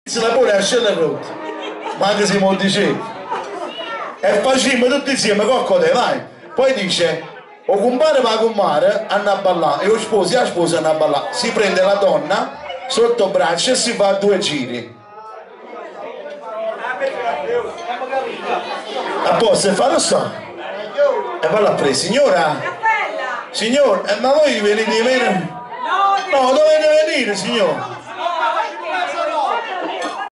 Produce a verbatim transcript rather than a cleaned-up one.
Se la pone a scella rotta, ma anche se molti dicevi. E facciamo tutti insieme, coccole, vai. Poi dice, o compare va con mare, hanno a ballare, e o sposi e la sposa hanno a ballare. Si prende la donna sotto braccio e si fa due giri. A posto, e fa lo so. E va là preso, signora? Signora, eh, ma voi venite di meno? No, dovete venire, signora?